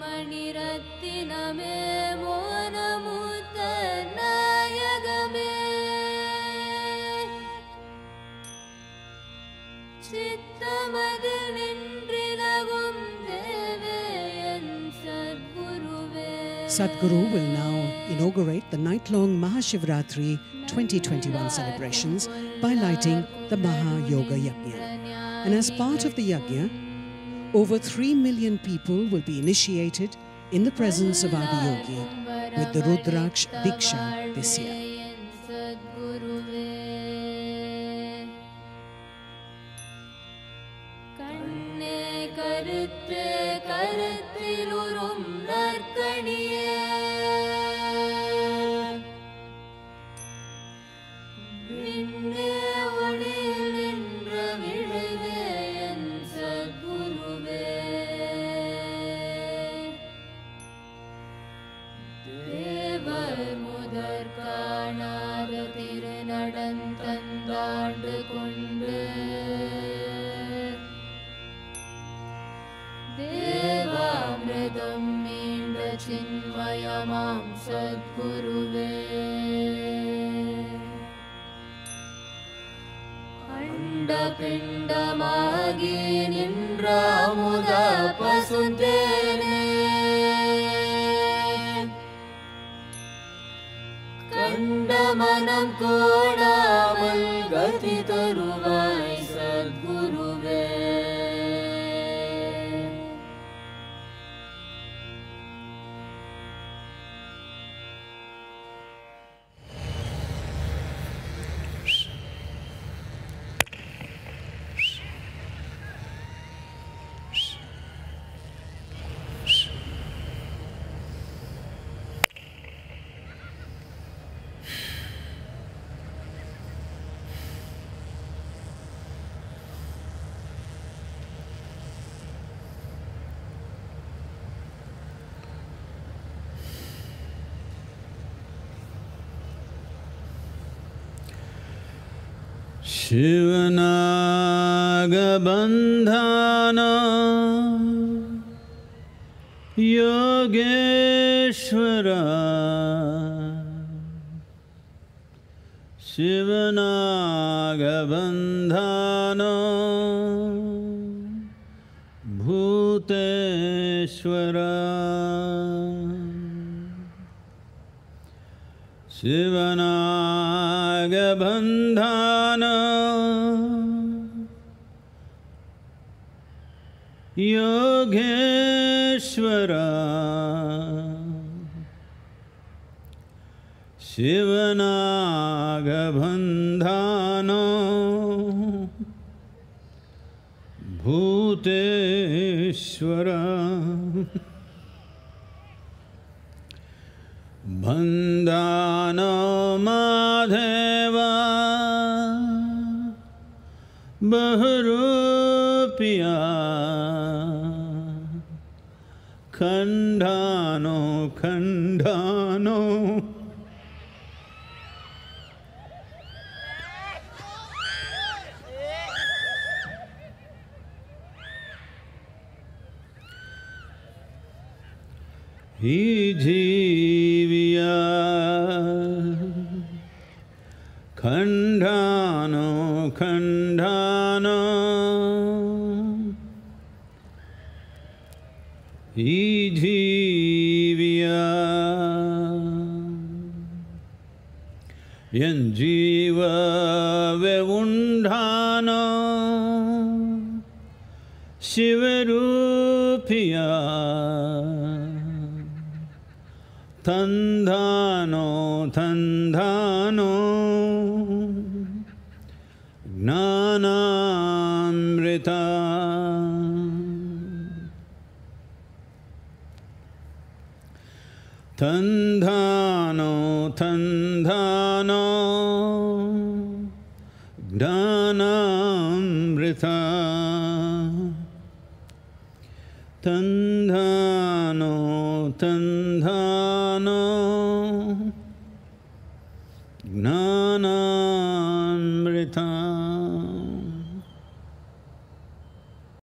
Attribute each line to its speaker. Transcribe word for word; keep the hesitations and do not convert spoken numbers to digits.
Speaker 1: மணிரத்தினமே மோனமுத்த நாயகமே சித்தமதில் நின்றிலகும் தேவே என் சத்குருவே.
Speaker 2: Sadhguru will now inaugurate the night-long MahaShivRatri twenty twenty-one celebrations by lighting the Maha-Yoga Yajna. And as part of the Yajna, over three million people will be initiated in the presence of AdiYohi with the Rudraksh Diksha this year.
Speaker 1: தேவாமிர்தம் மீண்ட சின்மயமாம் சத்குருவே. அண்ட பிண்டமாகி நின்ற அமுத பசுந்தேனே கண்ட மனம் கோடாமல் கதி தருவாய் சத்குருவே.
Speaker 3: शिवनागबन्धना योगेश्वरा शिवनागबन्धना भूतेश्वरा शिवनागबन्धना योगेश्वरा शिवनागबन्धना भूतेश्वरा बन्धना माधवा बहुरूपिया खण्डानो खण्डानो ही जीविया खण्डानो खण्डानो ही जीविया यं जीव वेउण्डानो शिवरूपिया तन्धानो तन्धानो ज्ञानामृता तन्धानो तन्धानो ज्ञानामृता तन्धानो तन्धानो ज्ञानामृता